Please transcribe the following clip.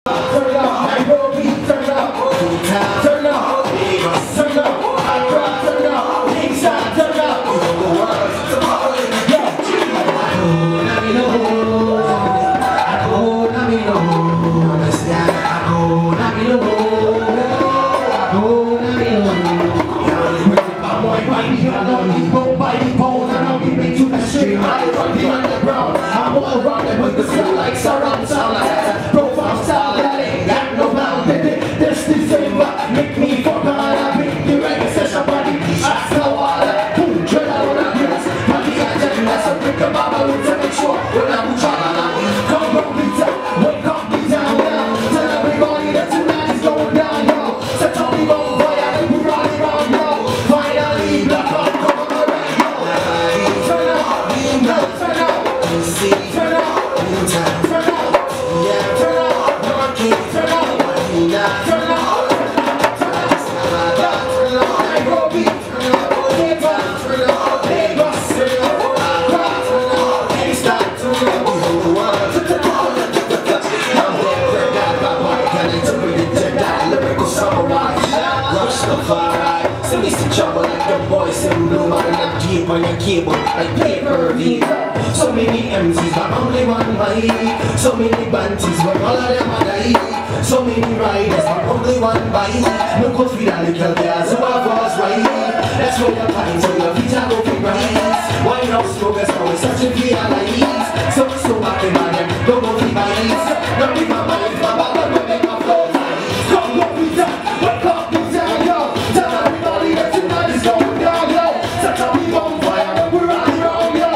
Turn up, Nairobi, turn up, turn up, turn up, Accra, turn up, Kingston, turn up. I'm all around it with the sound like surround sound like profile style that ain't got no bound. This December make me fuck on a beat. You ready to somebody? Ask the water. Boom, turn out on a glass. Party got that that's a brick of my boots to make sure when I'm trying. Come on, be down, wake up, be down now. Tell everybody that tonight is going down, yo. Set on the boat, boy, I think we're riding around, yo. Finally, black up, come on, alright, yo. Turn out, turn out. Turn out, turn out, yeah, turn out, turn out, turn out, Nairobi, turn out, Lagos, turn out, Accra, Kingston, turn out, lyrical samurai, rush the fire, send me some trouble like the boys in blue, man, and deep on your cable, like pay-per-view. So many MCs, but only one bike. So many banties, but all of them are die. So many riders, but only one bike. No go feed a little girls who have us right. That's where you find, so your feet are go for rise. Why not smoke as always such a clear light? So back in my them, don't go feed my eyes. Don't be my mind, my baba, don't make my flow tight. Come go feed down, wake up, be down, yo. Tell everybody that tonight is going down, yo. Set up the bonfire, we're riding around, yo.